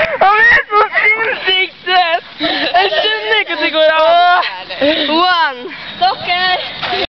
Han er så sinnssykt søt! Jeg skjønner ikke at det går an. One. Dere